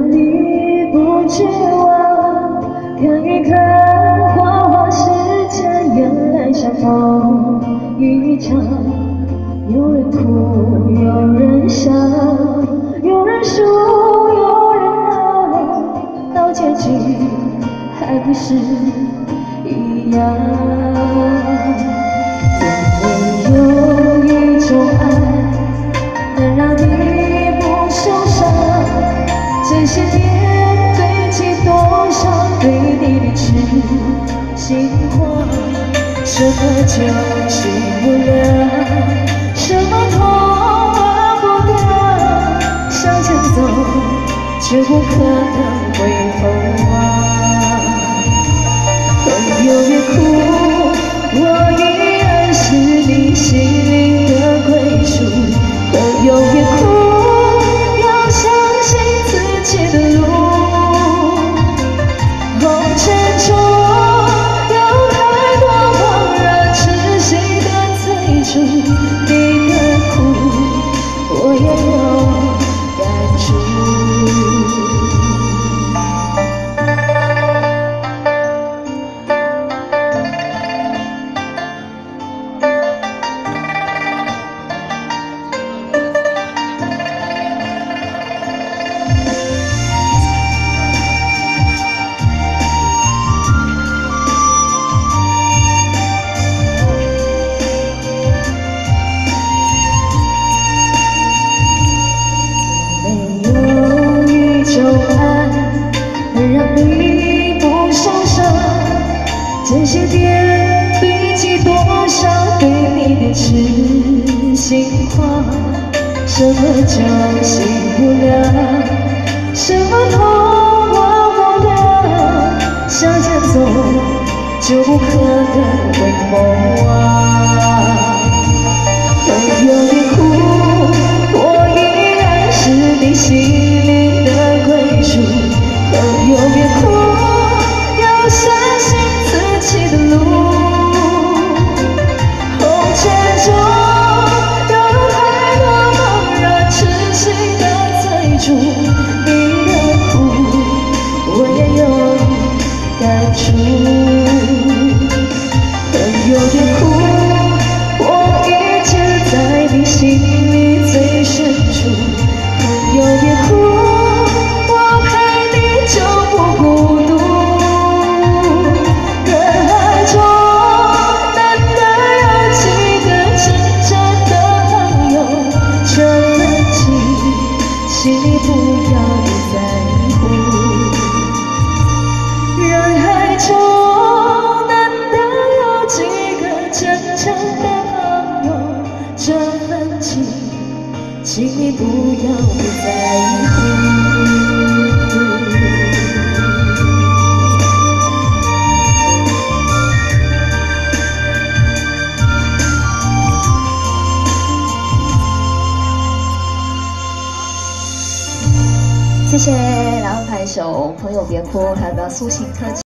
你不绝望，看一看花花世界，原来相逢一场。有人哭，有人笑，有人输，有人闹，到结局还不是一样。有没有一种爱，能让你不受伤？这些年堆积多少对你的痴心话？什么救熄不了，什么痛忘不掉？向前走，就不可能回头望。朋友别哭，我依然是你心灵的归属。朋友别哭，要相信自己的路。红尘中有太多茫然痴心的追逐，你的苦我也有感触。这些年堆积多少对你的痴心话？什么救熄不了，什么痛忘不了？向前走，就不可能回眸望。朋友别哭，我依然是你心里的归属。朋友别哭，要相信自己的路。红尘中有太多茫然痴心的追逐，你的苦我也有感触。朋友别哭，我一直在你心里最深处。朋友别哭，我陪你就不孤独。请你不要不在乎，人海中难得有几个真正的朋友，这份情，请你不要不在乎。谢谢两位拍手，朋友别哭，还有个苏醒特辑。